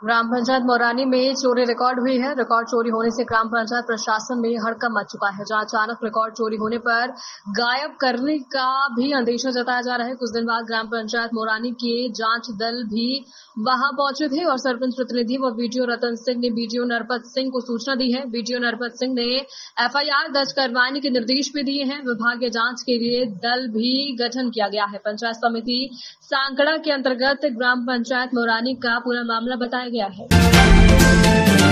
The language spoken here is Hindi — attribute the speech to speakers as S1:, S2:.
S1: ग्राम पंचायत मोरानी में चोरी रिकॉर्ड हुई है। रिकॉर्ड चोरी होने से ग्राम पंचायत प्रशासन में हड़कंप मच चुका है, जहां अचानक रिकॉर्ड चोरी होने पर गायब करने का भी अंदेशा जताया जा रहा है। कुछ दिन बाद ग्राम पंचायत मोरानी के जांच दल भी वहां पहुंचे थे और सरपंच प्रतिनिधि व बीडीओ रतन सिंह ने बीडीओ नरपत सिंह को सूचना दी है। बीडीओ नरपत सिंह ने एफआईआर दर्ज करवाने के निर्देश भी दिए हैं। विभागीय जांच के लिए दल भी गठन किया गया है। पंचायत समिति सांकड़ा के अंतर्गत ग्राम पंचायत मोरानी का पूरा मामला बताया गया है।